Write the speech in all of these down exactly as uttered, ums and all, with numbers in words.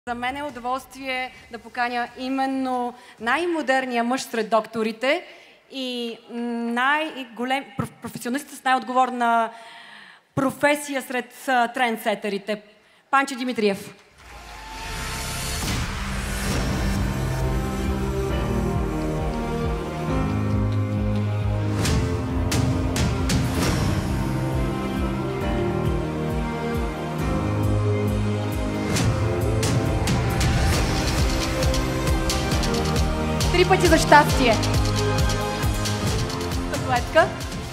За мен е удоволствие да поканя именно най-модерния мъж сред докторите и най-голем професионалист с най-отговорна професия сред трендсетерите. Панчо Димитриев. Три пъти за щастие. Статуетка.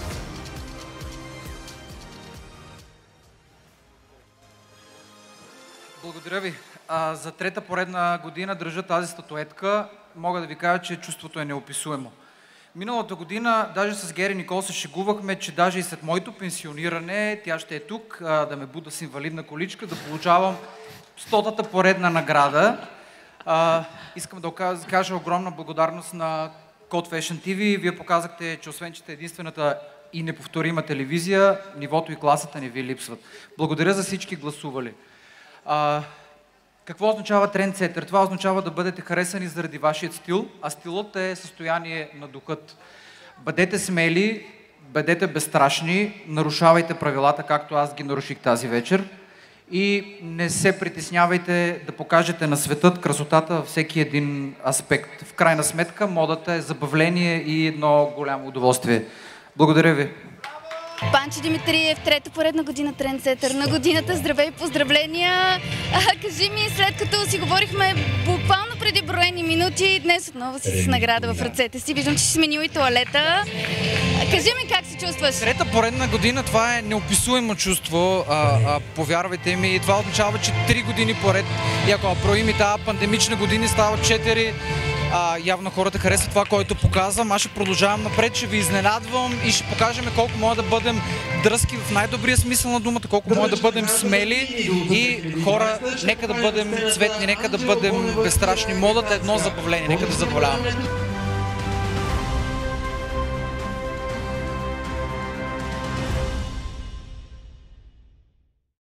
Благодаря ви. А, за трета поредна година държа тази статуетка. Мога да ви кажа, че чувството е неописуемо. Миналата година даже с Гери Никол се шегувахме, че даже и след моето пенсиониране тя ще е тук, а, да ме буда с инвалидна количка, да получавам стотата поредна награда. А, искам да кажа огромна благодарност на Code Fashion ти ви. Вие показахте, че освен че сте единствената и неповторима телевизия, нивото и класата не ви липсват. Благодаря за всички гласували. А, какво означава трендсетър? Това означава да бъдете харесани заради вашият стил, а стилът е състояние на духът. Бъдете смели, бъдете безстрашни, нарушавайте правилата, както аз ги наруших тази вечер. И не се притеснявайте да покажете на светът красотата във всеки един аспект. В крайна сметка, модата е забавление и едно голямо удоволствие. Благодаря ви. Панчо Димитриев, трета поредна година трендсетър на годината. Здравей, поздравления! А, кажи ми, след като си говорихме буквално преди броени минути, днес отново си с награда в ръцете си. Виждам, че си сменил и тоалета. А, кажи ми как се чувстваш? Трета поредна година, това е неописуемо чувство. А, а, повярвайте ми, това означава, че три години поред, и ако броим и тази пандемична година, става четири. А, явно хората харесват това, което показвам. Аз ще продължавам напред, ще ви изненадвам и ще покажем колко може да бъдем дръзки в най-добрия смисъл на думата, колко може да бъдем смели и хора, нека да бъдем цветни, нека да бъдем безстрашни. Модата е едно забавление, нека да забавляваме.